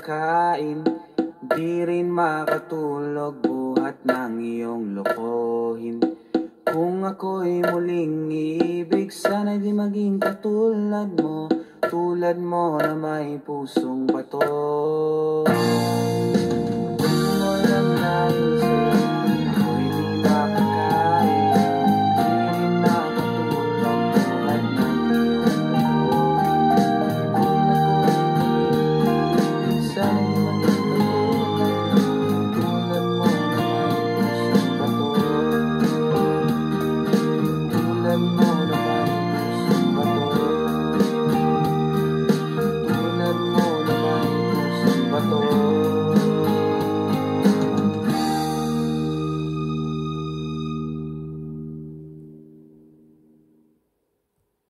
makakain, di rin makatulog buhat ng iyong lokohin. Kung ako'y muling iibig, sana'y di maging katulad mo, tulad mo na may pusong bato. Kung mo lang naisip, ako'y di makakain, di rin makatulog buhat ng iyong lokohin. Kung ako'y muling iibig, sana'y di maging katulad mo, tulad mo na may pusong bato. Tulad mo